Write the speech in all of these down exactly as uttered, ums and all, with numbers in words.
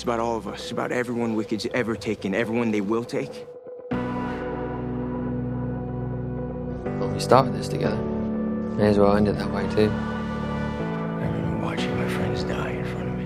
It's about all of us. It's about everyone Wicked's ever taken, everyone they will take. Well, we started this together. May as well end it that way too. I remember watching my friends die in front of me.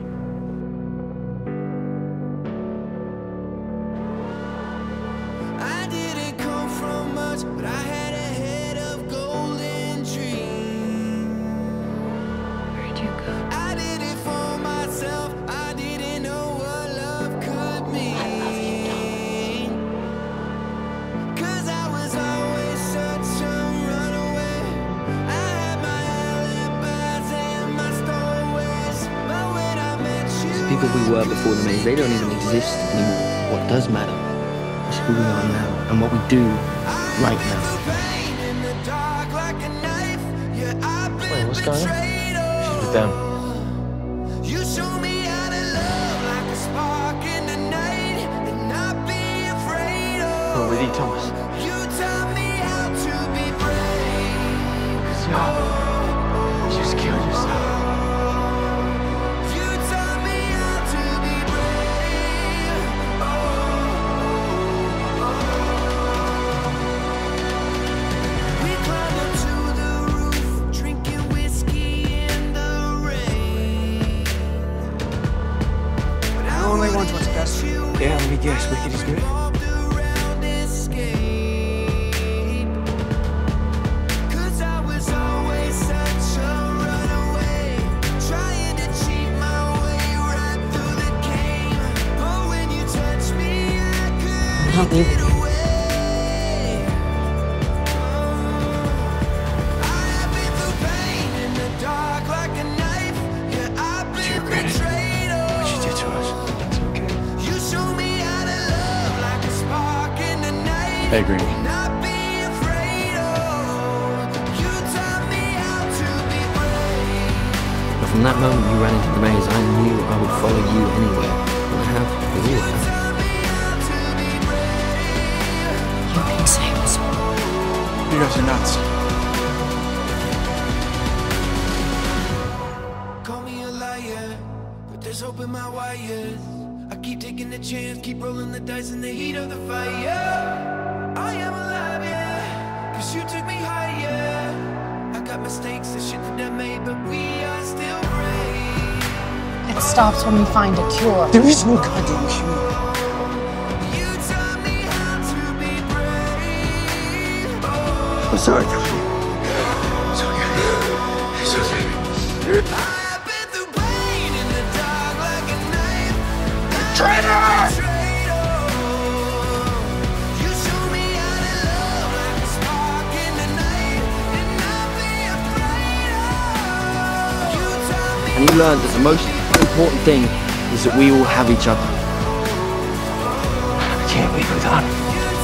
I didn't come from much, but I had a head of golden dreams. Where'd you go? I did it for myself. I didn't know what love could mean. I love you, Thomas. 'Cause I was always such a runaway. I had my alibis and my stowaways. But when I met you, The people we were before the maze, they don't even exist anymore. What does matter is who we are now and what we do right now. Wait, what's going on? She's with them. You show me how to love like a spark in the night and not be afraid of. We're with you, Thomas. You taught me how to be brave. No. Just kill yourself. You taught me how to be brave. We climbed up to the roof, drinking whiskey in the rain. But I only want what's best for you. Yeah, let me guess, Wicked is good. revolved around escape. 'Cause I was always such a runaway, trying to cheat my way right through the game. But when you touch me, I couldn't get away. I have been through pain in the dark like a knife. Yeah, I've you been regret it? betrayed. What you did to us. It's okay. You show me how to love like a spark in the night. Hey, Greenie. Not be afraid of. You taught me how to be brave. But from that moment you ran into the maze, I knew I would follow you anywhere. And I have. We all have. Taught me how to be brave. You're insane. You guys are nuts. Call me a liar, but there's hope in my wires. I keep taking the chance, keep rolling the dice in the heat of the fire. I am alive, yeah, 'cause you took me higher. I got mistakes and shit that I made, but we are still brave. It stops when we find a cure. There is no goddamn cure. You taught me how to be brave. I'm sorry, Tony. It's okay. It's okay. I've been through pain in the dark like a knife. Traitor! You show me how to love like a spark in the night and not be afraid of. You taught me And you learned that the most important thing is that we all have each other. I can't leave without him. you